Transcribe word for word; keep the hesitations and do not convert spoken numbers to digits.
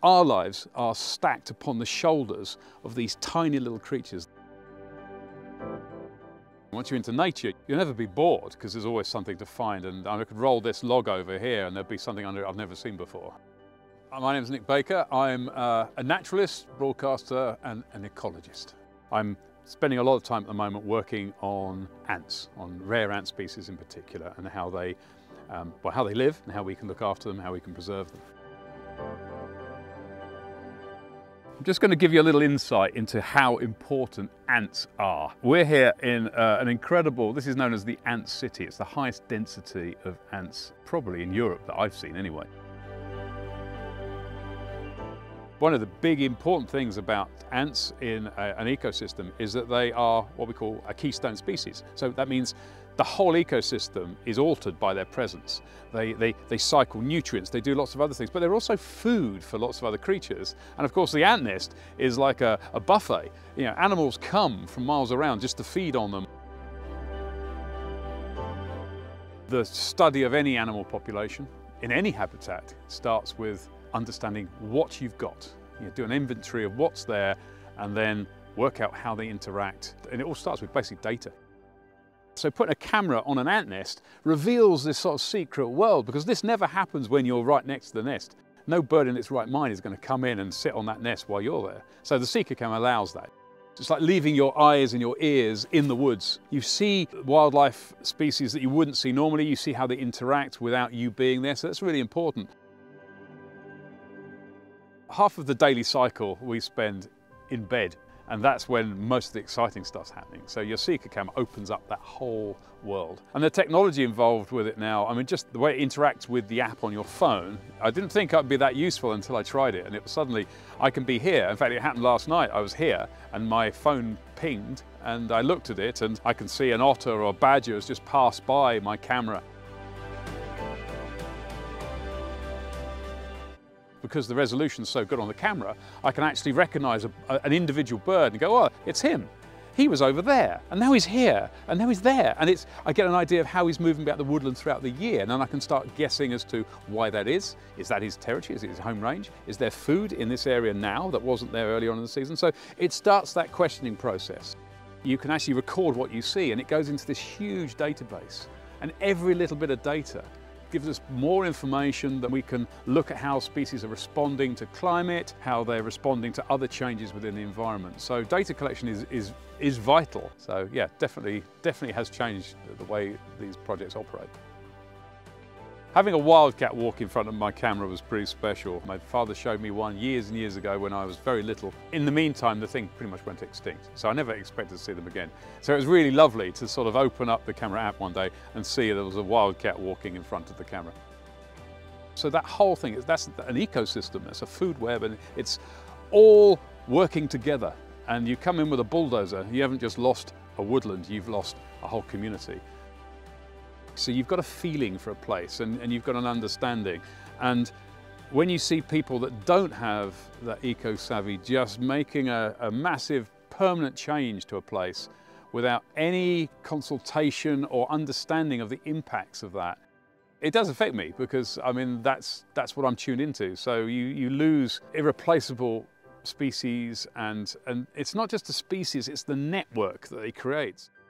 Our lives are stacked upon the shoulders of these tiny little creatures. Once you're into nature, you'll never be bored because there's always something to find, and I could roll this log over here and there'll be something under it I've never seen before. My name is Nick Baker. I'm uh, a naturalist, broadcaster and an ecologist. I'm spending a lot of time at the moment working on ants, on rare ant species in particular, and how they, um, well, how they live and how we can look after them, how we can preserve them. I'm just going to give you a little insight into how important ants are. We're here in uh, an incredible, this is known as the ant city. It's the highest density of ants probably in Europe that I've seen anyway. One of the big important things about ants in a, an ecosystem is that they are what we call a keystone species. So that means the whole ecosystem is altered by their presence. They, they, they cycle nutrients, they do lots of other things, but they're also food for lots of other creatures. And of course the ant nest is like a, a buffet. You know, animals come from miles around just to feed on them. The study of any animal population in any habitat starts with understanding what you've got. You do an inventory of what's there and then work out how they interact. And it all starts with basic data. So putting a camera on an ant nest reveals this sort of secret world, because this never happens when you're right next to the nest. No bird in its right mind is going to come in and sit on that nest while you're there. So the Secacam allows that. It's like leaving your eyes and your ears in the woods. You see wildlife species that you wouldn't see normally. You see how they interact without you being there. So that's really important. Half of the daily cycle we spend in bed, and that's when most of the exciting stuff's happening. So your Secacam opens up that whole world. And the technology involved with it now, I mean, just the way it interacts with the app on your phone, I didn't think it'd be that useful until I tried it, and it was suddenly, I can be here. In fact, it happened last night. I was here and my phone pinged and I looked at it and I can see an otter or a badger has just passed by my camera. Because the resolution's so good on the camera, I can actually recognize a, a, an individual bird and go, oh, it's him. He was over there, and now he's here, and now he's there. And it's, I get an idea of how he's moving about the woodland throughout the year, and then I can start guessing as to why that is. Is that his territory? Is it his home range? Is there food in this area now that wasn't there earlier on in the season? So it starts that questioning process. You can actually record what you see, and it goes into this huge database. And every little bit of data gives us more information that we can look at how species are responding to climate, how they're responding to other changes within the environment. So data collection is, is, is vital. So yeah, definitely, definitely has changed the way these projects operate. Having a wildcat walk in front of my camera was pretty special. My father showed me one years and years ago when I was very little. In the meantime, the thing pretty much went extinct, so I never expected to see them again. So it was really lovely to sort of open up the camera app one day and see there was a wildcat walking in front of the camera. So that whole thing, that's an ecosystem, that's a food web, and it's all working together. And you come in with a bulldozer, you haven't just lost a woodland, you've lost a whole community. So you've got a feeling for a place, and, and you've got an understanding. And when you see people that don't have that eco-savvy just making a, a massive permanent change to a place without any consultation or understanding of the impacts of that, it does affect me, because I mean, that's, that's what I'm tuned into. So you, you lose irreplaceable species, and, and it's not just a species, it's the network that they create.